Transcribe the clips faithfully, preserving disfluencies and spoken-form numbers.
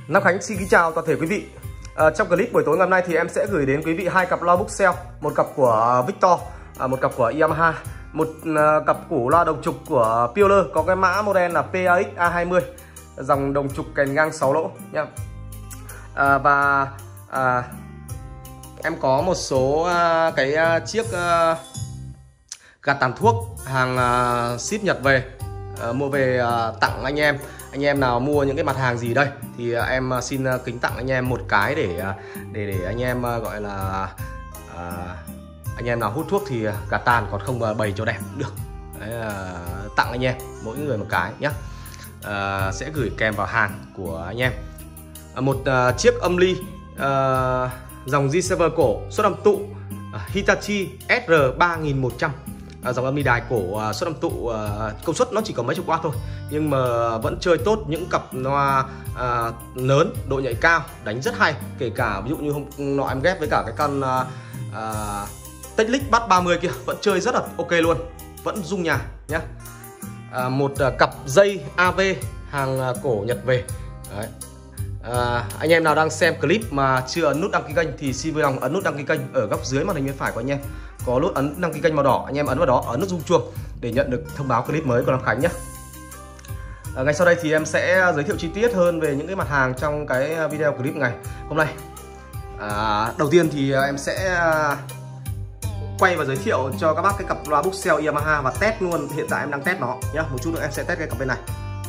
Nam Khánh xin kính chào toàn thể quý vị. À, trong clip buổi tối ngày hôm nay thì em sẽ gửi đến quý vị hai cặp loa Bookshelf, một cặp của Victor, à, một cặp của Yamaha, một à, cặp củ loa đồng trục của Peeler có cái mã model là P A X A hai mươi, dòng đồng trục kèn ngang sáu lỗ nhá. À, và à, em có một số à, cái à, chiếc à, gạt tàn thuốc hàng à, ship Nhật về, à, mua về à, tặng anh em. Anh em nào mua những cái mặt hàng gì đây thì à, em xin à, kính tặng anh em một cái để à, để để anh em à, gọi là à, anh em nào hút thuốc thì gạt tàn, còn không mà bày cho đẹp cũng được. Đấy, à, tặng anh em mỗi người một cái nhé. À, sẽ gửi kèm vào hàng của anh em à, một à, chiếc âm ly à, dòng G bảy cổ suất âm tụ à, Hitachi S R ba nghìn một trăm. À, dòng âm ly đài cổ uh, suất âm tụ uh, công suất nó chỉ có mấy chục W thôi, nhưng mà vẫn chơi tốt những cặp loa uh, lớn, độ nhạy cao, đánh rất hay. Kể cả ví dụ như hôm nọ em ghép với cả cái con uh, uh, Technic Bass ba mươi kia vẫn chơi rất là ok luôn, vẫn rung nhà nhé. Uh, một uh, cặp dây A V hàng uh, cổ Nhật về. Đấy. À, anh em nào đang xem clip mà chưa ấn nút đăng ký kênh thì xin vui lòng ấn nút đăng ký kênh ở góc dưới màn hình bên phải của anh em. Có nút ấn đăng ký kênh màu đỏ, anh em ấn vào đó, ấn nút rung chuông để nhận được thông báo clip mới của Nam Khánh nhé. À, ngay sau đây thì em sẽ giới thiệu chi tiết hơn về những cái mặt hàng trong cái video clip ngày hôm nay. À, đầu tiên thì em sẽ quay và giới thiệu cho các bác cái cặp loa Bookshelf Yamaha và test luôn. Hiện tại em đang test nó nhé. Một chút nữa em sẽ test cái cặp bên này.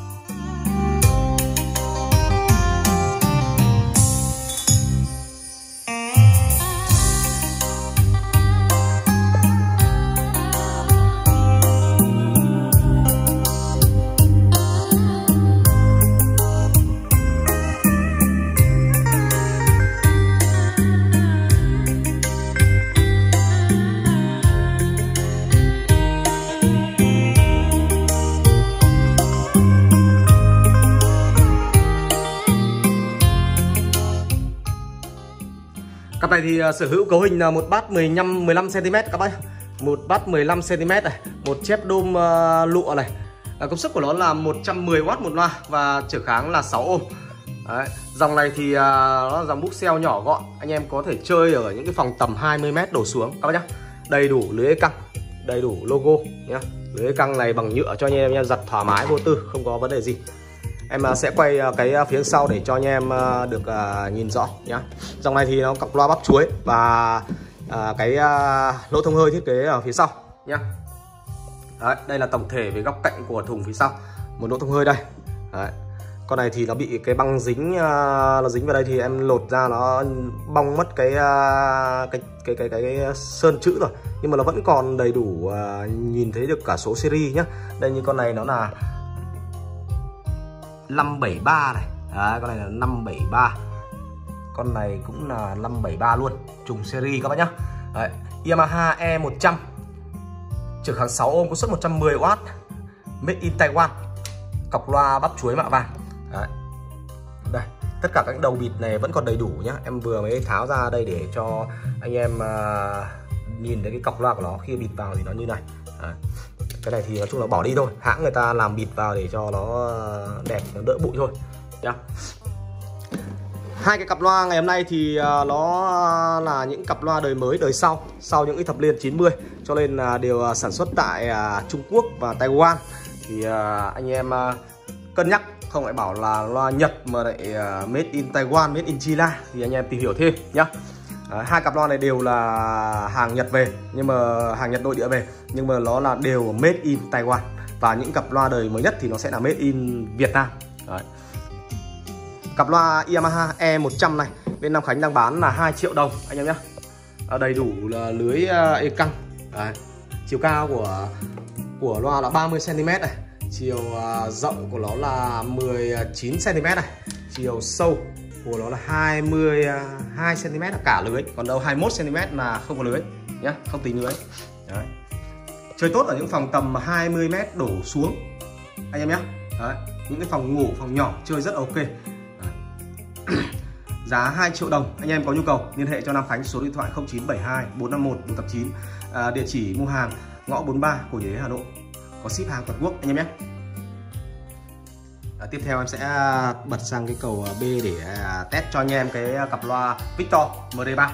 Cặp này thì uh, sở hữu cấu hình là một bass mười lăm mười lăm xăng-ti-mét các bác. Một bass mười lăm xăng-ti-mét này, một chép đôm uh, lụa này. À, công suất của nó là một trăm mười oát một loa và trở kháng là sáu ôm. Đấy. Dòng này thì uh, nó là dòng Bookshelf nhỏ gọn, anh em có thể chơi ở những cái phòng tầm hai mươi mét đổ xuống các bác nhá. Đầy đủ lưới căng, đầy đủ logo nhá. Lưới căng này bằng nhựa cho anh em nha, giật thoải mái vô tư, không có vấn đề gì. Em sẽ quay cái phía sau để cho anh em được nhìn rõ nhá. Dòng này thì nó cặp loa bắp chuối và cái lỗ thông hơi thiết kế ở phía sau nhá. Đấy, đây là tổng thể về góc cạnh của thùng phía sau, một lỗ thông hơi đây. Đấy. Con này thì nó bị cái băng dính, nó dính vào đây thì em lột ra nó bong mất cái cái cái cái cái, cái sơn chữ rồi, nhưng mà nó vẫn còn đầy đủ, nhìn thấy được cả số series nhá. Đây như con này nó là năm bảy ba này. Đấy, con này là năm bảy ba. Con này cũng là năm bảy ba luôn, trùng series các bác nhá. Đấy, Yamaha E một trăm, trở kháng sáu ôm, công suất một trăm mười oát, made in Taiwan, cọc loa bắp chuối mạ vàng. Đấy. Đây, tất cả các đầu bịt này vẫn còn đầy đủ nhá. Em vừa mới tháo ra đây để cho anh em uh, nhìn thấy cái cọc loa của nó khi bịt vào thì nó như này. Đấy. Cái này thì nói chung là bỏ đi thôi, hãng người ta làm bịt vào để cho nó đẹp, nó đỡ bụi thôi nhá. Hai cái cặp loa ngày hôm nay thì nó là những cặp loa đời mới, đời sau, sau những cái thập niên chín mươi, cho nên là đều sản xuất tại Trung Quốc và Taiwan. Thì anh em cân nhắc, không lại bảo là loa Nhật mà lại made in Taiwan, made in China, thì anh em tìm hiểu thêm nhá. À, hai cặp loa này đều là hàng Nhật về, nhưng mà hàng Nhật nội địa về, nhưng mà nó là đều made in Taiwan. Và những cặp loa đời mới nhất thì nó sẽ là made in Việt Nam. Đấy. Cặp loa Yamaha E một trăm này bên Nam Khánh đang bán là hai triệu đồng anh em nhé. À, đầy đủ là lưới uh, e căng. Đấy. Chiều cao của của loa là ba mươi xăng-ti-mét này, chiều uh, rộng của nó là mười chín xăng-ti-mét này, chiều sâu của nó là hai mươi hai xăng-ti-mét là cả lưới, còn đâu hai mươi mốt xăng-ti-mét là không có lưới nhá, không tính lưới. Đấy. Chơi tốt ở những phòng tầm hai mươi mét đổ xuống anh em nhé. Đấy. Những cái phòng ngủ, phòng nhỏ chơi rất ok. Giá hai triệu đồng. Anh em có nhu cầu liên hệ cho Nam Khánh số điện thoại không chín bảy hai bốn năm một bốn tám chín. À, địa chỉ mua hàng ngõ bốn mươi ba Cổ Nhuế, Hà Nội. Có ship hàng toàn quốc anh em nhé. À, tiếp theo em sẽ bật sang cái cầu B để à, test cho anh em cái cặp loa Victor M D ba.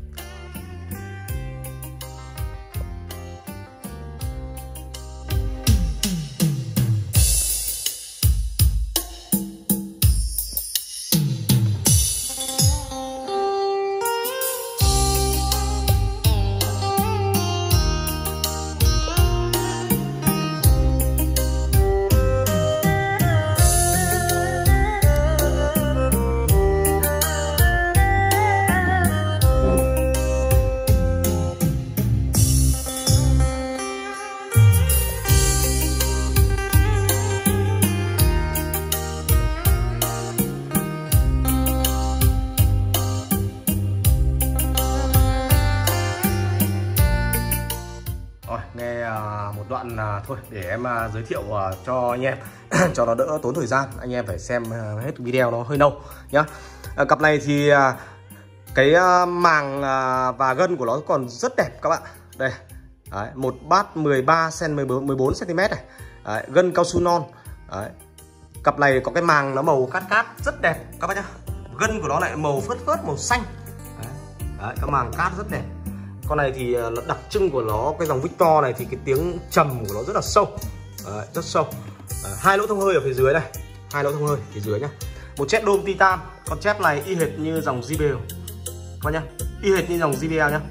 Rồi, nghe uh, một đoạn uh, thôi để em uh, giới thiệu uh, cho anh em cho nó đỡ tốn thời gian, anh em phải xem uh, hết video nó hơi lâu nhá. Uh, cặp này thì uh, cái uh, màng uh, và gân của nó còn rất đẹp các bạn. Đây, đấy, một bát mười ba xăng-ti-mét, mười bốn xăng-ti-mét này. Đấy, gân cao su non. Đấy. Cặp này có cái màng nó màu cát cát rất đẹp các bạn nhá. Gân của nó lại màu phớt phớt màu xanh. Đấy, đấy, cái màng cát rất đẹp. Con này thì đặc trưng của nó, cái dòng Victor này thì cái tiếng trầm của nó rất là sâu. Đấy, rất sâu. Đấy, hai lỗ thông hơi ở phía dưới này, hai lỗ thông hơi phía dưới nhá. Một chép đôm titan, con chép này y hệt như dòng gi bê lờ các nhá, y hệt như dòng gi bê lờ nhá.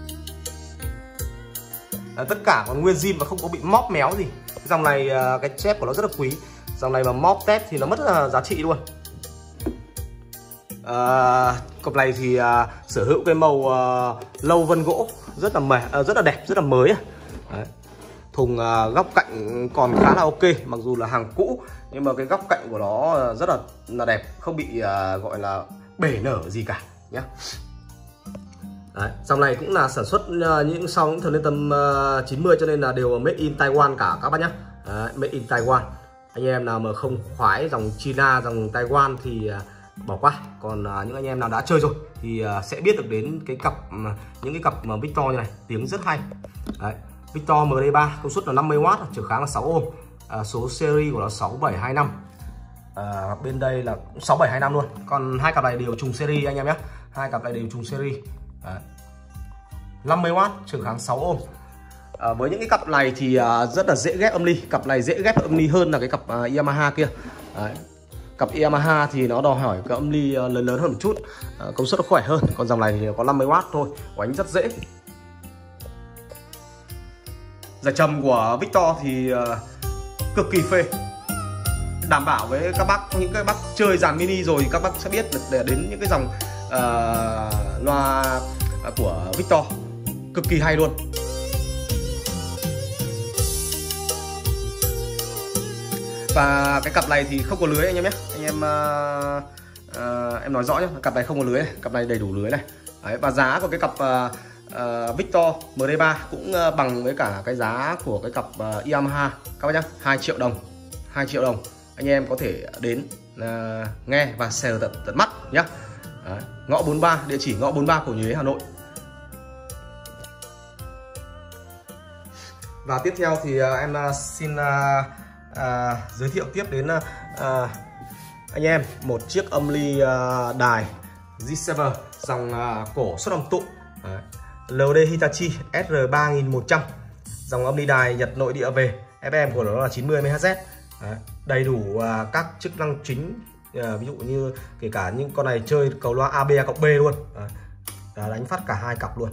Đấy, tất cả còn nguyên zin và không có bị móp méo gì. Cái dòng này cái chép của nó rất là quý. Dòng này mà móp tép thì nó mất là giá trị luôn. À, cặp này thì à, sở hữu cái màu à, lâu vân gỗ rất là mềm, à, rất là đẹp, rất là mới. Đấy. Thùng à, góc cạnh còn khá là ok, mặc dù là hàng cũ nhưng mà cái góc cạnh của nó rất là là đẹp, không bị à, gọi là bể nở gì cả nhé. Đấy, dòng này cũng là sản xuất uh, những sau những thời lên tầm uh, chín mươi cho nên là đều made in Taiwan cả các bác nhé. Đấy, made in Taiwan. Anh em nào mà không khoái dòng China, dòng Taiwan thì uh, bỏ qua. Còn uh, những anh em nào đã chơi rồi thì uh, sẽ biết được đến cái cặp uh, những cái cặp uh, Victor như này, tiếng rất hay. Đấy, Victor M D ba công suất là năm mươi oát, trở kháng là sáu ôm, uh, số series của nó sáu bảy hai năm. À, bên đây là sáu bảy hai năm luôn. Còn hai cặp này đều trùng series anh em nhé. Hai cặp này đều trùng series. Đấy. năm mươi oát, trở kháng sáu ôm. À, với những cái cặp này thì uh, rất là dễ ghép âm ly. Cặp này dễ ghép âm ly hơn là cái cặp uh, Yamaha kia. Đấy. Cặp Yamaha thì nó đòi hỏi cái âm ly uh, lớn lớn hơn một chút, uh, công suất nó khỏe hơn. Còn dòng này thì có năm mươi oát thôi, đánh rất dễ. Giải trầm của Victor thì uh, cực kỳ phê, đảm bảo với các bác, những cái bác chơi dàn mini rồi thì các bác sẽ biết để đến những cái dòng uh, loa của Victor cực kỳ hay luôn. Và cái cặp này thì không có lưới anh em nhé, anh em uh, uh, em nói rõ nhé, cặp này không có lưới này. Cặp này đầy đủ lưới này. Đấy, và giá của cái cặp uh, uh, Victor M D ba cũng uh, bằng với cả cái giá của cái cặp uh, Yamaha các bác nhé, hai triệu đồng, hai triệu đồng. Anh em có thể đến uh, nghe và sờ tận tận mắt nhé. Đấy, ngõ bốn mươi ba, địa chỉ ngõ bốn mươi ba Cổ Nhuế, Hà Nội. Và tiếp theo thì uh, em uh, xin uh, uh, giới thiệu tiếp đến uh, uh, anh em một chiếc âm ly uh, đài G bảy dòng uh, cổ xuất âm tụ, uh, L D Hitachi S R ba nghìn một trăm, dòng âm ly đài Nhật nội địa về. F M của nó là chín mươi mê héc. Đấy, đầy đủ uh, các chức năng chính, uh, ví dụ như kể cả những con này chơi cầu loa A B A cộng B luôn. Đấy, đánh phát cả hai cặp luôn.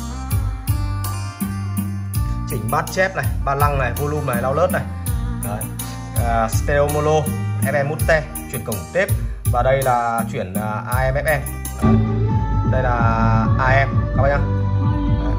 Chỉnh bát chép này, ba lăng này, volume này, download này. Đấy, uh, stereo mono, F M mute, chuyển cổng tép, và đây là chuyển uh, A M F M. Đấy, đây là A M các bác nhá. Đấy.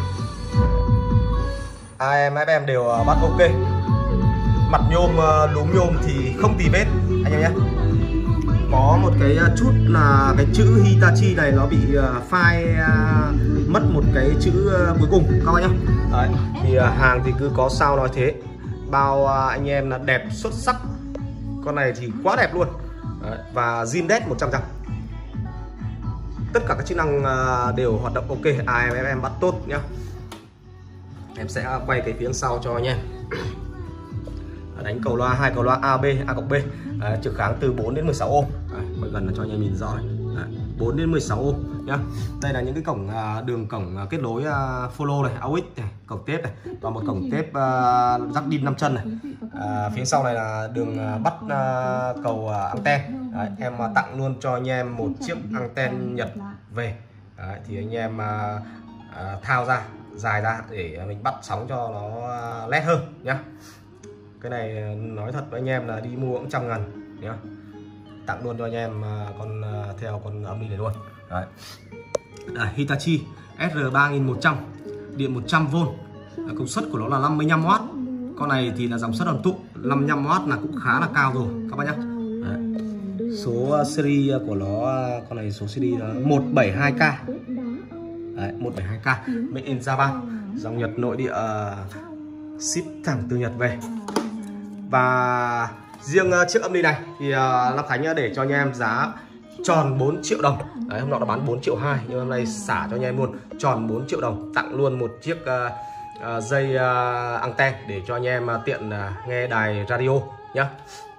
A M F M đều uh, bắt ok. Mặt nhôm uh, lúm nhôm thì không tì vết anh em nhé. Có một cái chút là cái chữ Hitachi này nó bị uh, phai uh, mất một cái chữ uh, cuối cùng các bạn nhé. Đấy, thì uh, hàng thì cứ có sao nói thế. Bao uh, anh em là đẹp xuất sắc. Con này thì quá đẹp luôn. Đấy, và zin đét một trăm phần trăm. Tất cả các chức năng uh, đều hoạt động ok. A M F M bắt tốt nhá. Em sẽ quay cái phía sau cho anh em. đánh cầu loa hai cầu loa a bê a cộng b. Đấy, trực kháng từ bốn đến mười sáu ôm. Đấy, quay gần là cho anh em nhìn rõ. Đấy, bốn đến mười sáu ôm nhá. Đây là những cái cổng đường cổng kết nối follow này, a u ích này, cổng tép này, và một cổng tép rắc đin năm chân này. À, phía sau này là đường bắt cầu anten. Đấy, em tặng luôn cho anh em một chiếc anten Nhật về. Đấy, thì anh em à, à, thao ra dài ra để mình bắt sóng cho nó led hơn nhá. Cái này nói thật với anh em là đi mua cũng trăm ngàn nhá. Tặng luôn cho anh em con theo con âm ly này luôn. Đấy. À, Hitachi S R ba nghìn một trăm, điện một trăm vôn, công suất của nó là năm mươi lăm oát. Con này thì là dòng sắt đoàn tụ, năm mươi lăm oát là cũng khá là cao rồi các bác nhá. Đấy. Số series của nó, con này số series là một bảy hai K. Đấy, một bảy hai K, made in Japan, dòng Nhật nội địa, uh, ship thẳng từ Nhật về. Và riêng uh, chiếc âm ly này thì uh, Long Khánh để cho anh em giá tròn bốn triệu đồng. Đấy, hôm nọ đã bán bốn triệu hai, nhưng hôm nay xả cho anh em luôn tròn bốn triệu đồng, tặng luôn một chiếc uh, uh, dây uh, anten để cho anh em uh, tiện uh, nghe đài radio nhá.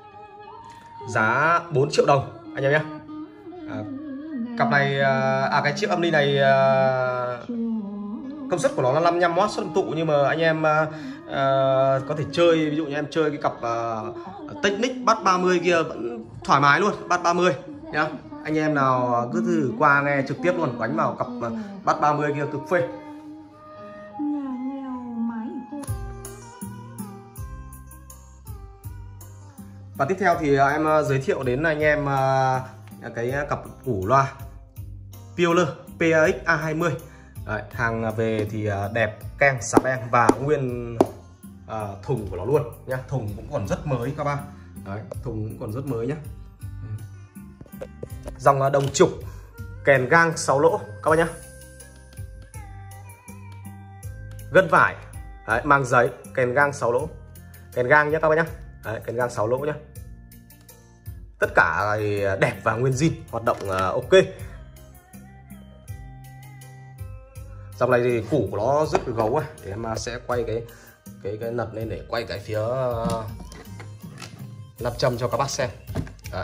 Giá bốn triệu đồng anh em nhé. À, cặp này à cái chiếc âm ly này à, công suất của nó là năm mươi lăm oát suất âm tụ, nhưng mà anh em à, à, có thể chơi, ví dụ như em chơi cái cặp à, Technic Bass ba mươi kia vẫn thoải mái luôn, Bass ba mươi nhá. Anh em nào cứ thử qua nghe trực tiếp luôn, đánh vào cặp Bass ba mươi kia cực phê. Và tiếp theo thì em giới thiệu đến anh em cái cặp củ loa Peeler P A X A hai mươi. Đấy, hàng về thì đẹp, keng, sạp em và nguyên à, thùng của nó luôn nhá. Thùng cũng còn rất mới các bạn. Đấy, thùng cũng còn rất mới nhá. Dòng đồng trục, kèn gang sáu lỗ các bạn nhá. Gân vải, đấy, mang giấy, kèn gang sáu lỗ, kèn gang nhá các bạn nhá. Đấy, kèn gang sáu lỗ nhá. Tất cả đẹp và nguyên zin, hoạt động uh, ok. Dòng này thì củ của nó rất là gấu ấy. Để em sẽ quay cái cái cái nật lên để quay cái phía uh, nam châm cho các bác xem. Đấy.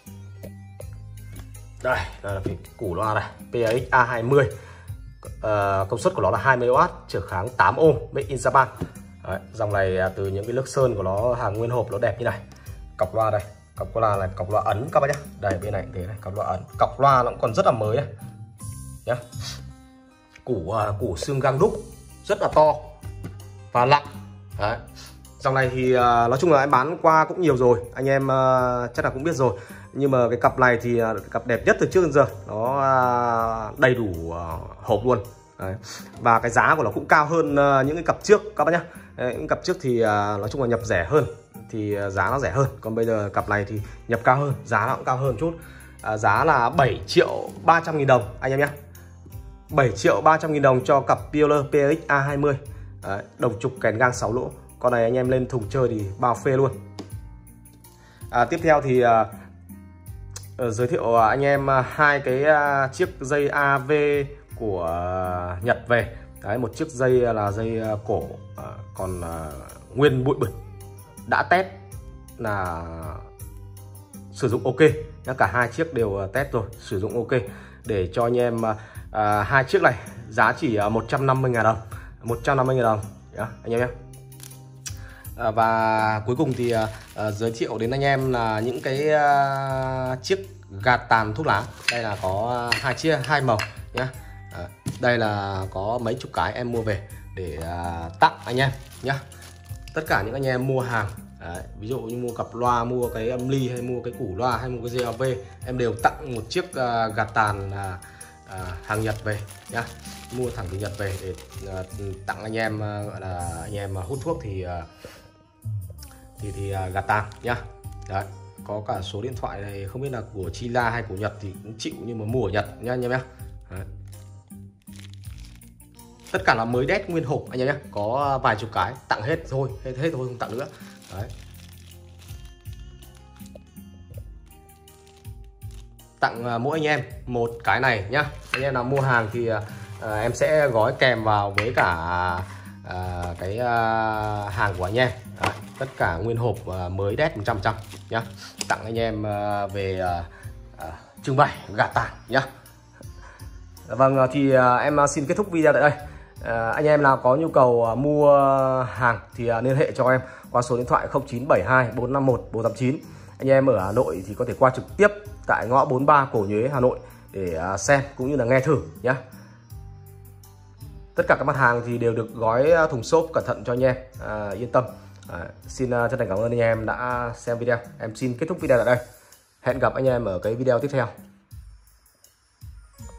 Đây, đây là cái củ loa này, P A X A hai mươi. Uh, công suất của nó là hai mươi oát, trở kháng tám ôm, made in Japan. Đấy, dòng này từ những cái nước sơn của nó, hàng nguyên hộp nó đẹp như này. Cọc loa đây, cọc loa này, cọc loa ấn các bác nhá. Đây bên này thế này, cọc loa ấn, cọc loa nó cũng còn rất là mới này nhá. Củ uh, củ xương gang đúc rất là to và nặng. Đấy. Dòng này thì uh, nói chung là em bán qua cũng nhiều rồi, anh em uh, chắc là cũng biết rồi. Nhưng mà cái cặp này thì uh, cặp đẹp nhất từ trước đến giờ, nó uh, đầy đủ uh, hộp luôn. Đấy. Và cái giá của nó cũng cao hơn uh, những cái cặp trước các bác nhá. Đấy, những cặp trước thì uh, nói chung là nhập rẻ hơn, thì uh, giá nó rẻ hơn. Còn bây giờ cặp này thì nhập cao hơn, giá nó cũng cao hơn chút. uh, Giá là bảy triệu ba trăm nghìn đồng anh em nhé. Bảy triệu ba trăm nghìn đồng cho cặp Peeler P A X A hai mươi. Đấy, đồng trục kèn gang sáu lỗ. Con này anh em lên thùng chơi thì bao phê luôn. à, Tiếp theo thì uh, uh, giới thiệu uh, anh em uh, hai cái uh, chiếc dây A V của uh, Nhật về. Đấy, một chiếc dây là dây uh, cổ uh, còn uh, nguyên bụi bẩn, đã test là sử dụng ok. Cả hai chiếc đều uh, test rồi, sử dụng ok. Để cho anh em uh, uh, hai chiếc này giá chỉ uh, một trăm năm mươi nghìn đồng, một trăm năm mươi nghìn đồng yeah, anh em nhé. À, và cuối cùng thì uh, uh, giới thiệu đến anh em là những cái uh, chiếc gạt tàn thuốc lá. Đây là có uh, hai chiếc, hai màu nhá. À, đây là có mấy chục cái em mua về để uh, tặng anh em nhá. Tất cả những anh em mua hàng, đấy, ví dụ như mua cặp loa, mua cái âm ly hay mua cái củ loa hay mua cái dây a vê, em đều tặng một chiếc uh, gạt tàn uh, uh, hàng Nhật về nhá. Mua thẳng từ Nhật về để uh, tặng anh em, uh, gọi là anh em uh, hút thuốc thì uh, thì thì uh, gạt tàn nhá. Đấy, có cả số điện thoại này, không biết là của Chila hay của Nhật thì cũng chịu, nhưng mà mua ở Nhật nhá anh em nhé. Tất cả là mới đét nguyên hộp anh em nhé. Có vài chục cái, tặng hết thôi, hết hết thôi không tặng nữa. Đấy. Tặng uh, mỗi anh em một cái này nhá. Anh em nào mua hàng thì uh, em sẽ gói kèm vào với cả uh, cái uh, hàng của anh em. Đấy. tất cả nguyên hộp uh, mới đét một trăm phần trăm nhá, tặng anh em uh, về uh, uh, trưng bày gà tàng nhá. Vâng, thì uh, em xin kết thúc video tại đây. Uh, anh em nào có nhu cầu uh, mua hàng thì uh, liên hệ cho em qua số điện thoại không chín bảy hai bốn năm một bốn tám chín. Anh em ở Hà Nội thì có thể qua trực tiếp tại ngõ bốn mươi ba Cổ Nhuế, Hà Nội để uh, xem cũng như là nghe thử nhé. Tất cả các mặt hàng thì đều được gói thùng xốp cẩn thận cho anh em, à, yên tâm. À, xin uh, chân thành cảm ơn anh em đã xem video. Em xin kết thúc video tại đây. Hẹn gặp anh em ở cái video tiếp theo.